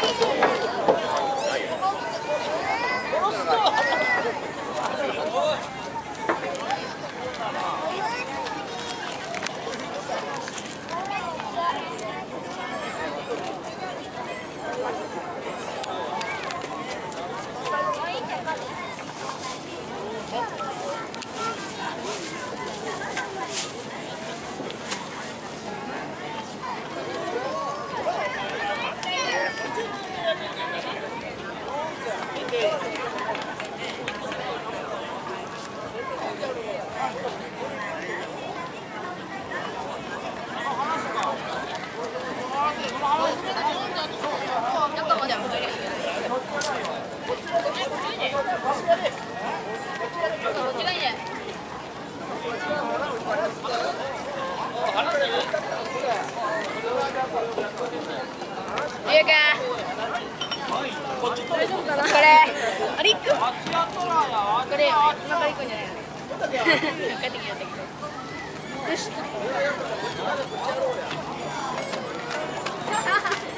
ゆうくん大丈夫かな。これあれ行くこれよね。今から行くんじゃないの。帰ってきたけどよし